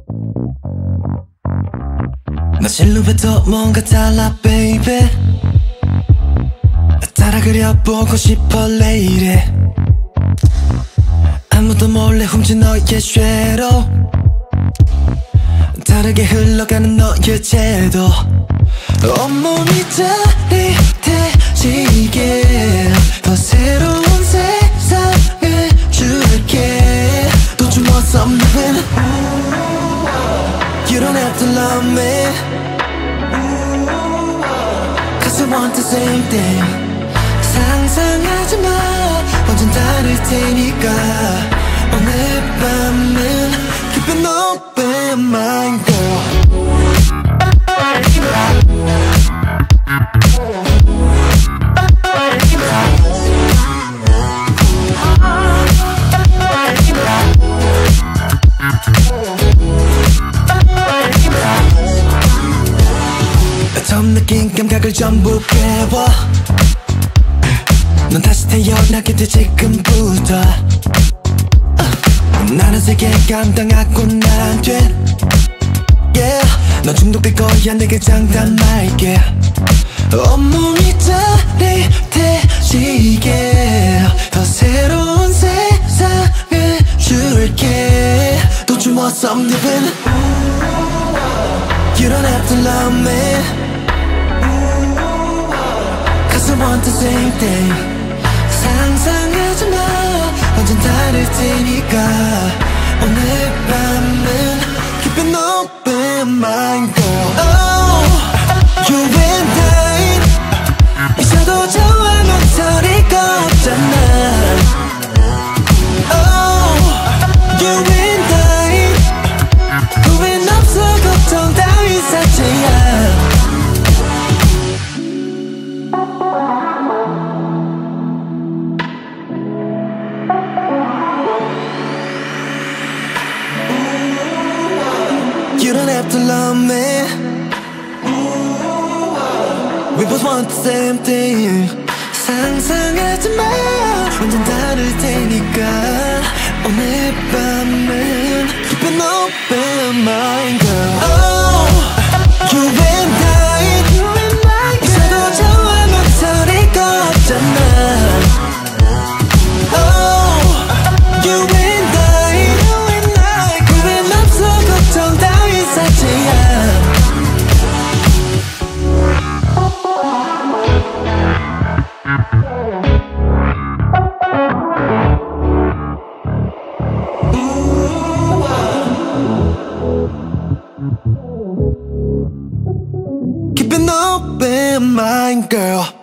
나 실루엣도 뭔가 달라 baby. 따라 그려보고 싶어 lady. 아무도 몰래 훔친 너의 쉐도, 다르게 흘러가는 너의 채도. 온몸이 짜릿해지게 더 새로운 세상을 줄게. Don't you want something? You don't have to love me, 'cause I want the same thing. 상상하지마, 완전 다를 테니까. 오늘 밤은 keep an open mind girl. 처음 느낀 감각을 전부 깨워. 넌 다시 태어나게 돼 지금부터. 나는 세계 감당하고는 안 돼. Yeah, 넌 중독될 거야 내게 장담할게. 온몸이 짜릿해지게 더 새로운 세상을 줄게. Don't you want something different? You don't have to love me, 'cause I want the same thing. 상상하지마, 완전 다를 테니까. 오늘 밤은 keep an open mind girl. Oh, you and I 있어도 좋아, 넌 소리 없잖아. Oh, you and I 후회는 없어, 걱정 따윈 사치야. You don't have to love me, we both want the same thing. 상상하지마, 완전 다를 테니까. 오늘 밤은 keep an open mind girl. Oh, you and I 있어도 좋아, 넌 소리 없잖아. Oh, you and I 후회는 없어, 걱정 따윈 사치야. Keep an open mind girl.